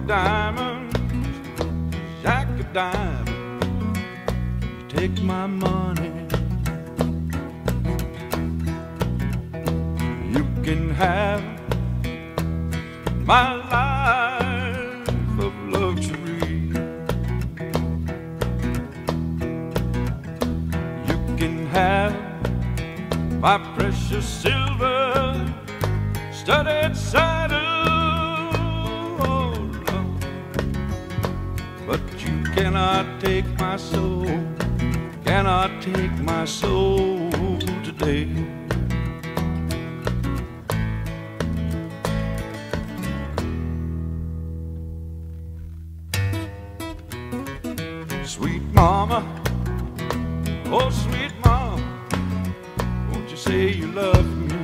Jack of diamonds, you take my money. You can have my life of luxury. You can have my precious silver studded saddle. But you cannot take my soul, cannot take my soul today. Sweet mama, oh sweet mama, won't you say you love me?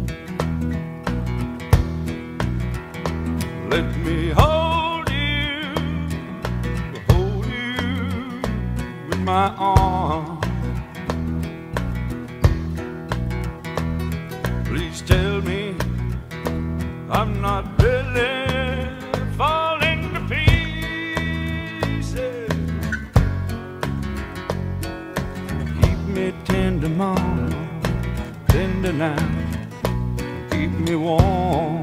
Let me hold you in my arms. Please tell me I'm not really falling to pieces. Keep me tender, mama, tender now, keep me warm.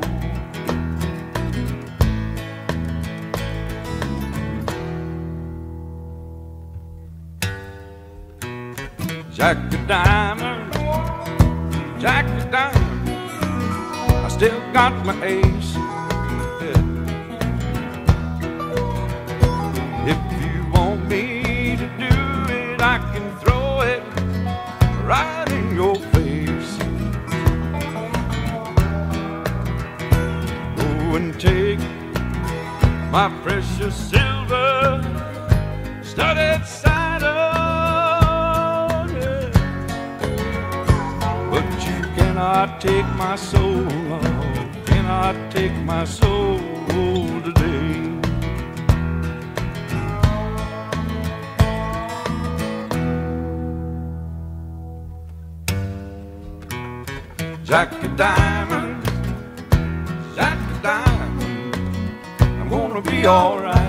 Jack of diamonds, Jack of diamonds, I still got my ace. Yeah. If you want me to do it, I can throw it right in your face. Go and take my precious silver studded saddle. Cannot take my soul, cannot take my soul today. Jack of diamonds, Jack of diamonds, I'm gonna be alright.